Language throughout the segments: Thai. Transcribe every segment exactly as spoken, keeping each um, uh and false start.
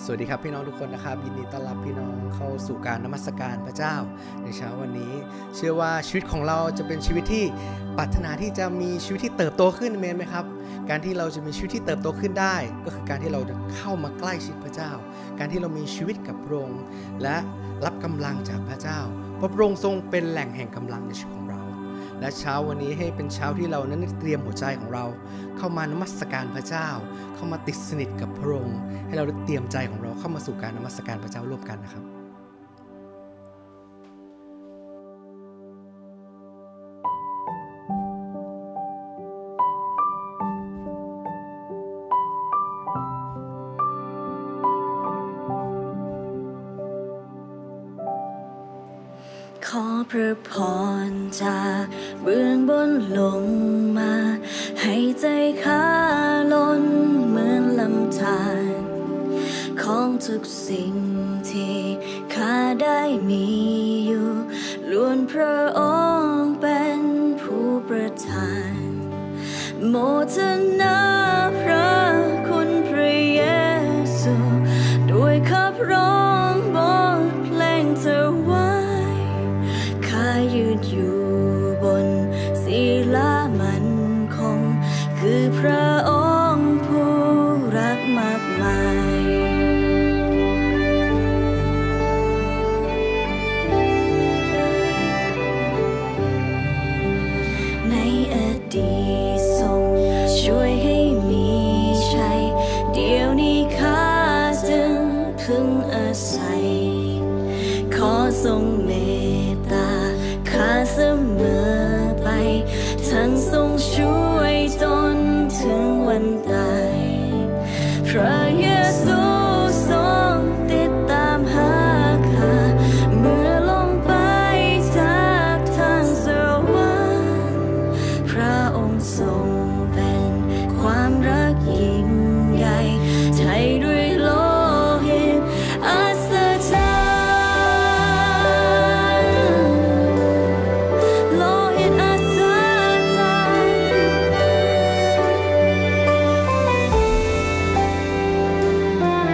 สวัสดีครับพี่น้องทุกคนนะครับยินดีต้อนรับพี่น้องเข้าสู่การนมัสการพระเจ้าในเช้าวันนี้เชื่อว่าชีวิตของเราจะเป็นชีวิตที่ปรารถนาที่จะมีชีวิตที่เติบโตขึ้นเมนไหมครับการที่เราจะมีชีวิตที่เติบโตขึ้นได้ก็คือการที่เราจะเข้ามาใกล้ชิดพระเจ้าการที่เรามีชีวิตกับพระองค์และรับกำลังจากพระเจ้าเพราะพระองค์ทรงเป็นแหล่งแห่งกำลังในชีวิตของเราและเช้าวันนี้ให้เป็นเช้าที่เรานั้นเตรียมหัวใจของเราเข้ามานมัสการพระเจ้าเข้ามาติดสนิทกับพระองค์ให้เราได้เตรียมใจของเราเข้ามาสู่การนมัสการพระเจ้าร่วมกันนะครับขอพระพรจากเบื้องบนลงมาให้ใจข้าล้นเหมือนลำธารของทุกสิ่งที่ข้าได้มีอยู่ล้วนพระองค์เป็นผู้ประทานโมทนาพระคุณพระเยซูด้วยขับร้องบทเพลงถวายข้ายืนอยู่บนศิลามันคงคือพระองค์ผู้รักมากมายในอดีตทรงช่วยให้มีชัยเดี๋ยวนี้ข้าจึงพึงอาศัยขอทรงเมตตาข้าเสมอไปทั้งทรงช่วยจนถึงวันตายพระเยซูทรงติดตามหาข้าเมื่อลงไปจากทางสวรรค์พระองค์ทรงเป็นความรักยิ่งใหญ่ไถ่ด้วยโลหิตอัศจรรย์โลหิตอัศจรรย์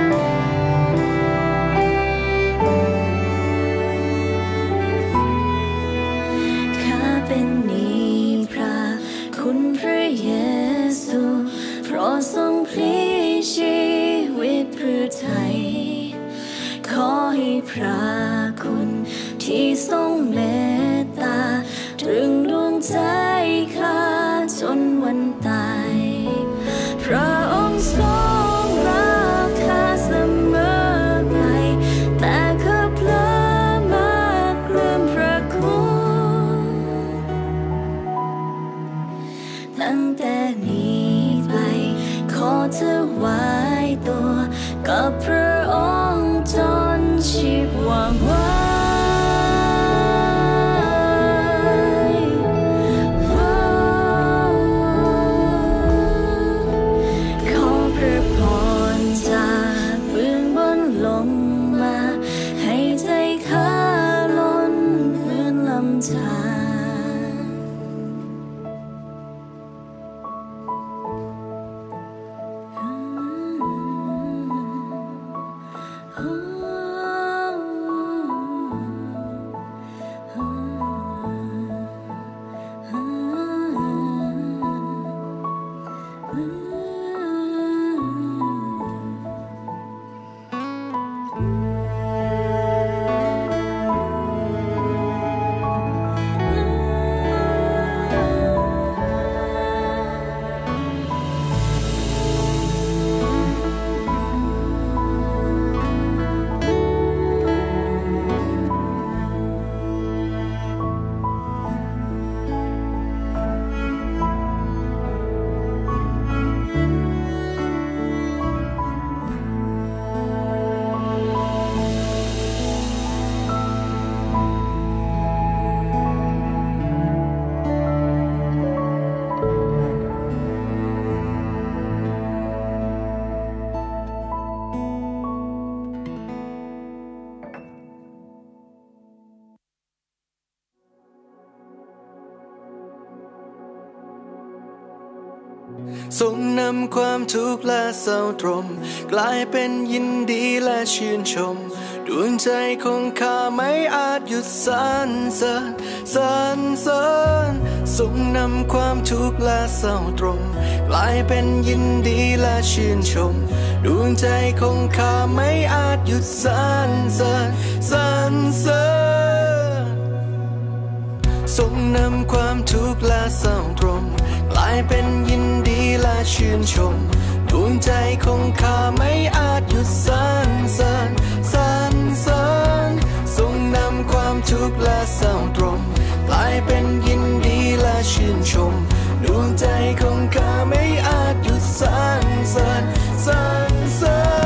ทรงนำความทุกข์และเศร้าตรมกลายเป็นยินดีและชื่นชมดวงใจของข้าไม่อาจหยุดสรรเสริญสรรเสริญทรงนำความทุกข์และเศร้าตรมกลายเป็นยินดีและชื่นชมดวงใจของข้าไม่อาจหยุดสรรเสริญสรรเสริญทรงนำความทุกข์และเศร้าตรมกลายเป็นยินดีและชื่นชมดวงใจของข้าไม่อาจหยุดสรรเสริญสรรเสริญทรงนำความทุกข์และเศร้าตรมกลายเป็นยินดีและชื่นชมดวงใจของข้าไม่อาจหยุดสรรเสริญสรรเสริญ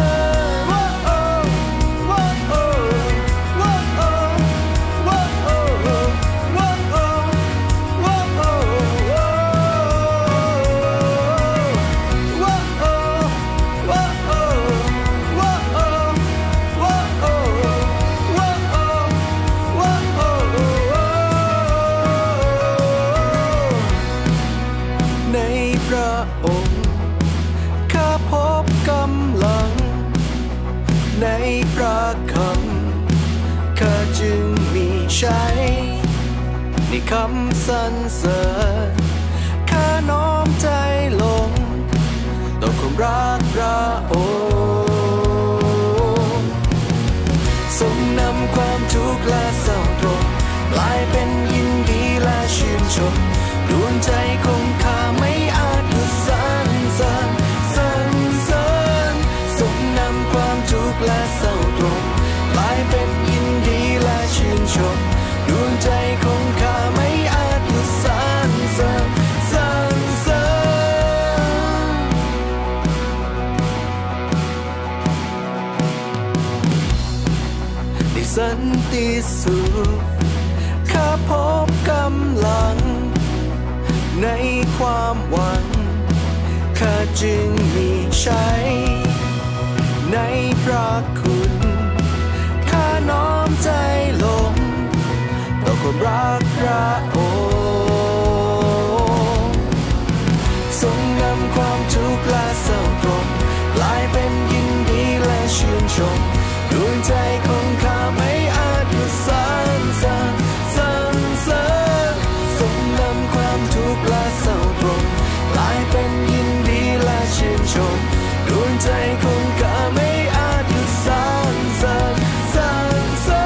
ในพระคำข้าจึงมีชัยในคำสรรเสริญข้าน้อมใจลงต่อความรักพระองค์ทรงนำความทุกข์และเศร้าตรมกลายเป็นยินดีและชื่นชมดวงใจของข้าไม่อาจหยุดสรรเสริญสรรเสริญทรงนำความทุกข์และเศร้าตรมกลายเป็นยินดีและชื่นชมดวงใจของข้าไม่อาจหยุดสรรเสริญสรรเสริญในสันติสุขข้าพบกำลังในความหวังข้าจึงมีชัยในพระคุณข้าน้อมใจลงต่อความรักพระองค์ทรงนำความทุกข์และเศร้าตรมกลายเป็นยินดีและชื่นชมดวงใจของข้าไม่อาจหยุดสรรเสริญสรรเสริญทรงนำความทุกข์และเศร้าตรมกลายเป็นยินดีและชื่นชมดวงใจของข้าไม่อาจหยุดสรรเสริญสรรเสริญ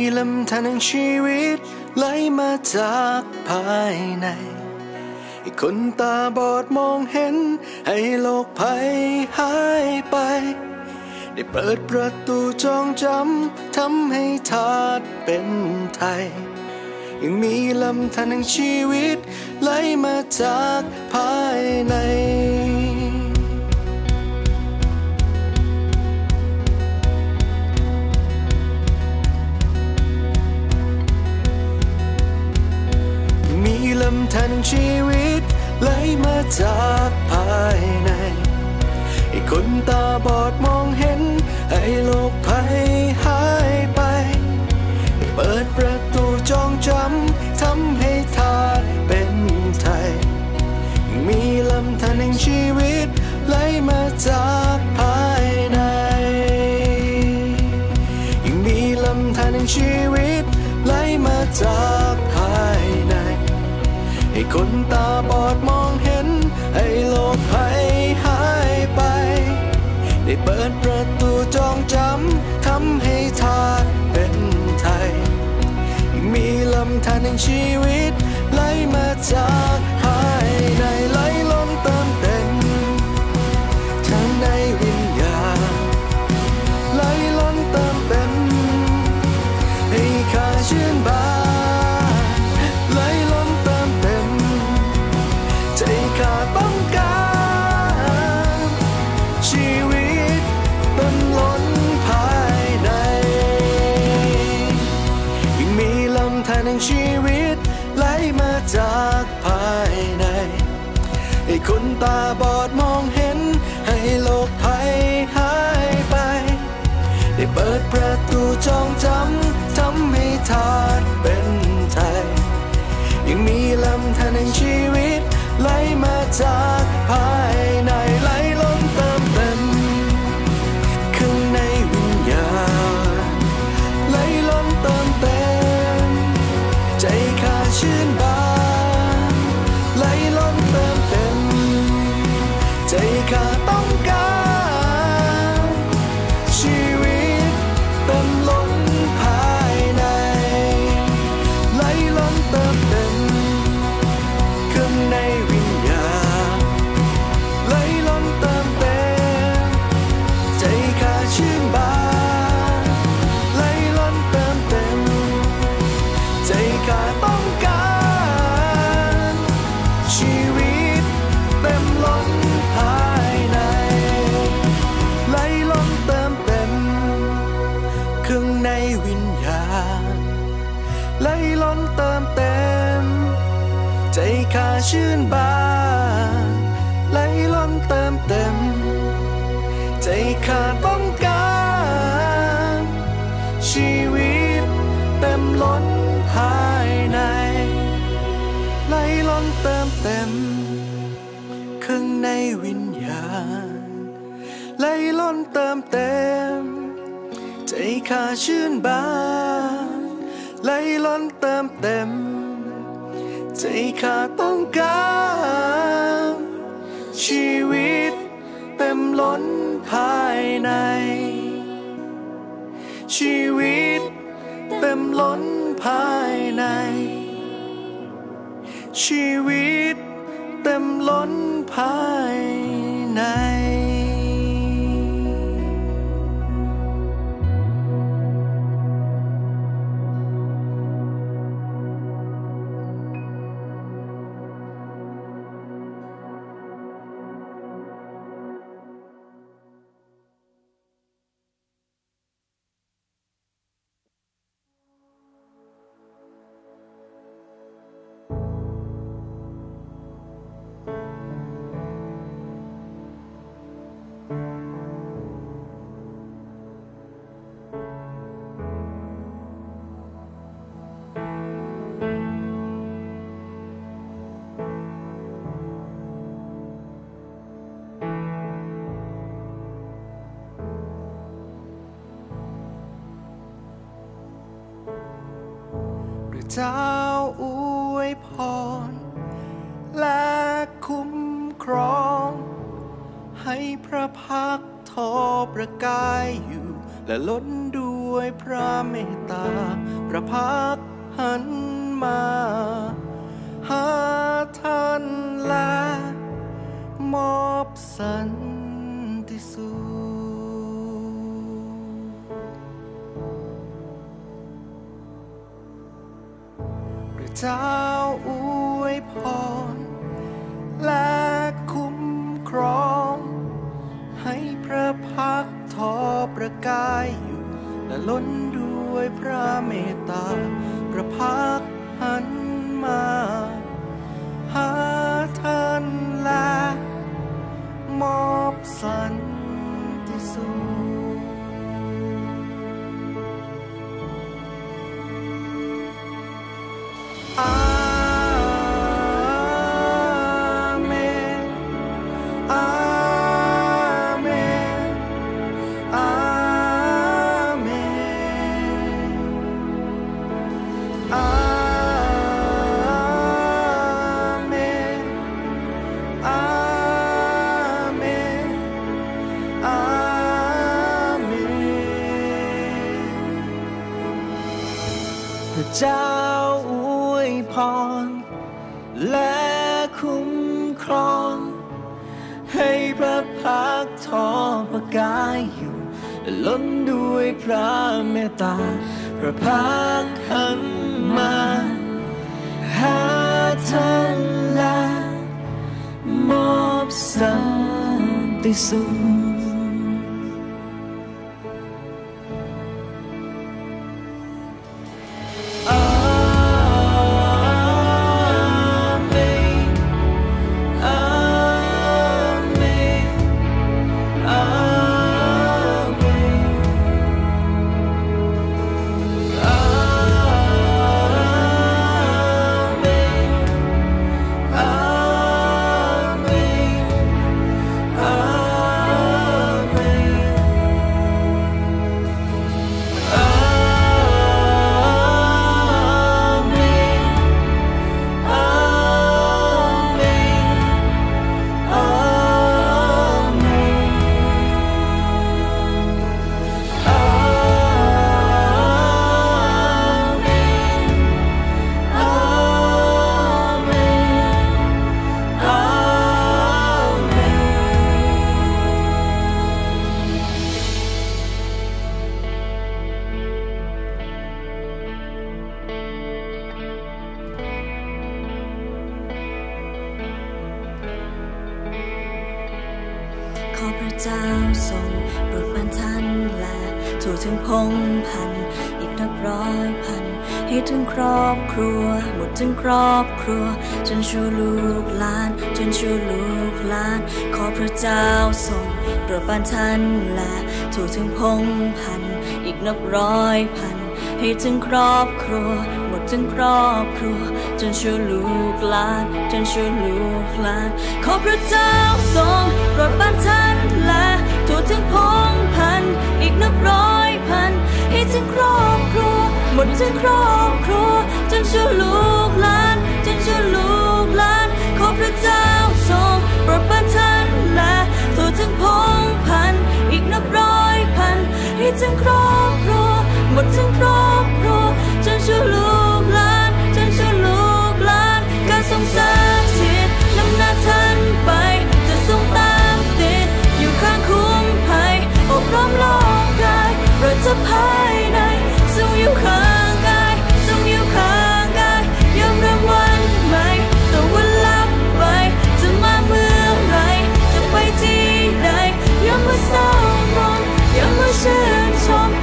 ลำธารแห่งชีวิตไหลมาจากภายในให้คนตาบอดมองเห็นให้โลกภัยหายไปได้เปิดประตูจองจำทำให้ธาตุเป็นไทยยังมีลำธารแห่งชีวิตไหลมาจากภายในมีลำธารแห่งชีวิตไหลมาจากภายในให้คนตาบอดมองเห็นให้โลกภัยหายไปเปิดประตูจองจำทำให้ธาตุเป็นไทยมีลำธารแห่งชีวิตไหลมาจากภายในยังมีลำธารแห่งชีวิตไหลมาจากภายในให้คนตาบอดมองเห็นให้โลกภัยหายไปได้เปิดประตูจองจำทำให้ธาตุเป็นไทยยังมีลำธารแห่งชีวิตไหลมาจากภายในไหลล้นเติมเต็มทั้งในวิญญาณไหลล้นเติมเต็มให้ข้าชื่นบานไหลล้นเติมเต็มใจข้าต้องการชีวิตเต็มล้นภายในยังมีลำธารแห่งชีวิตไหลมาจากภายในให้คนตาบอดมองเห็นให้โลกภัยหายไปได้เปิดประตูจองจำทำให้ธาตุเป็นไทยยังมีลำธารแห่งชีวิตไหลมาจากภายในไหลล้นเติมเต็มข้างในวิญญาณไหลล้นเติมเต็มใจข้าชื่นบานไหลล้นเติมเต็มใจข้าต้องการชีวิตเต็มล้นภายในไหลล้นเติมเต็มข้างในวิญญาณไหลล้นเติมเต็มใจข้าชื่นบานไหลล้นเติมเต็มใจข้าต้องการชีวิตเต็มล้นภายในไหลล้นเติมเต็มข้างในวิญญาณไหลล้นเติมเต็มใจข้าชื่นบานไหลล้นเติมเต็มใจข้าต้องการชีวิตเต็มล้นภายในไหลล้นเติมเต็มข้างในวิญญาณไหลล้นเติมเต็มใจข้าชื่นบานไหลล้นเติมเต็มใจข้าต้องการชีวิตเต็มล้นภายในชีวิตเต็มล้นภายในชีวิตเต็มล้นภายในเจ้าอวยพรและคุ้มครองให้พระพักตร์ทอประกายอยู่และล้นด้วยพระเมตตาประพักหันมาหาท่านและมอบสันติสุขพระเจ้าอวยพรและคุ้มครองให้พระพักทอประกายอยู่และล้นด้วยพระเมตตาพระพักหันมาหาท่านและมอบสันติสุขอาเมนอาเมนอาเมนอาเมนอาเมนอาเมนพระเจ้าอวยพรและคุ้มครองให้พระพักทอประกายอยู่และล้นด้วยพระเมตตาพระพักหันมาหาท่านและมอบสันติสุขขอพระเจ้าทรงโปรดบันทันและทั่วถึงพงพันธุ์อีกนับร้อยพันให้ถึงครอบครัวหมดถึงครอบครัวจนชั่วลูกหลานจนชั่วลูกหลานขอพระเจ้าทรงโปรดบันทันและทั่วถึงพงพันธุ์อีกนับร้อยพันให้ถึงครอบครัวหมดถึงครอบครัวจนชั่วลูกหลานจนชั่วลูกหลานขอพระเจ้าทรงโปรดบันทันและทั่วถึงพงพันธุ์อีกนับร้อยพันให้ถึงครอบครัวหมดถึงครอบครัวจนชั่วลูกหลานจนชั่วลูกหลานขอพระเจ้าทรงโปรดบันทันและทั่วถึงพงพันธุ์อีกนับร้อยพันให้ถึงครอบครัวหมดถึงครอบครัวจนชั่วลูกหลานจนชั่วลูกหลานการทรงสถิตนำหน้าท่านไปจะทรงตามติดอยู่ข้างคุ้มภัยอบรมโลกกายเราจะภายในทรงอยู่ข้างกายทรงอยู่ข้างกายยอมรับวันใหม่แต่วันลับไปจะมาเมื่อไรจะไปที่ใดยอมมาเศร้าร้องยอมมาชื่นชม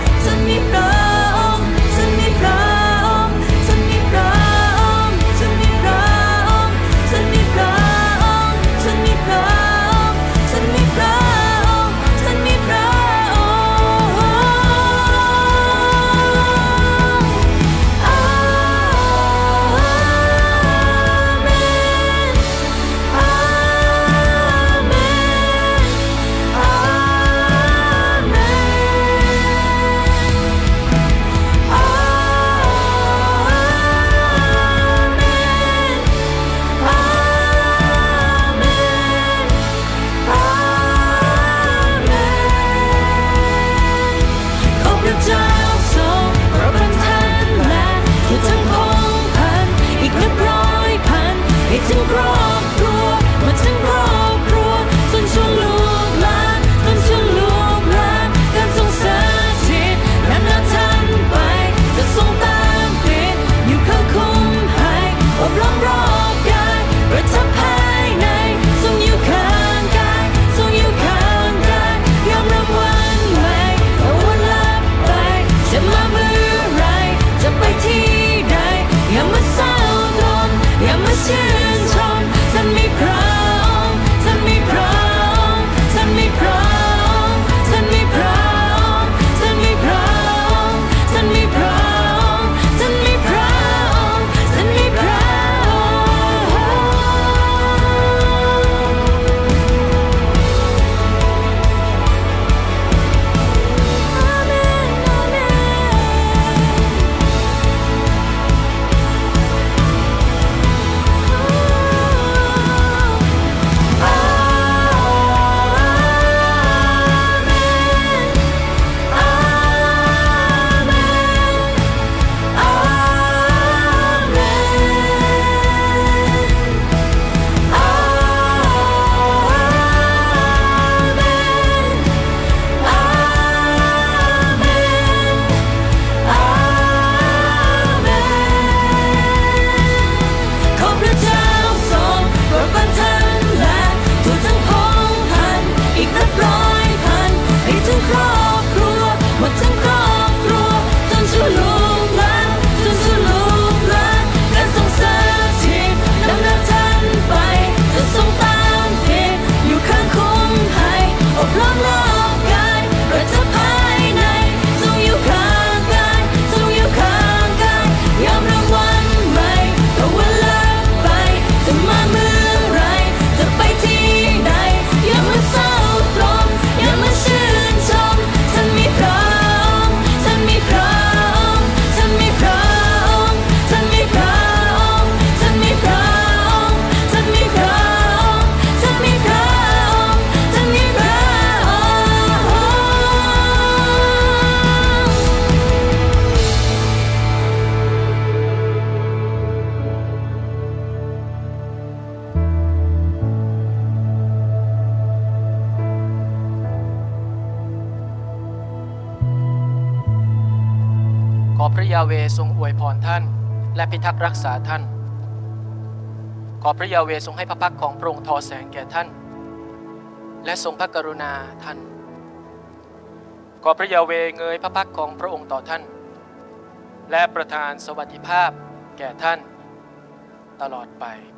พระยาเวห์ทรงอวยพรท่านและพิทักษ์รักษาท่านขอพระยาเวห์ทรงให้พระพักของพระองค์ทอแสงแก่ท่านและทรงพระกรุณาท่านขอพระยาเวห์เงยพระพักของพระองค์ต่อท่านและประทานสวัสดิภาพแก่ท่านตลอดไป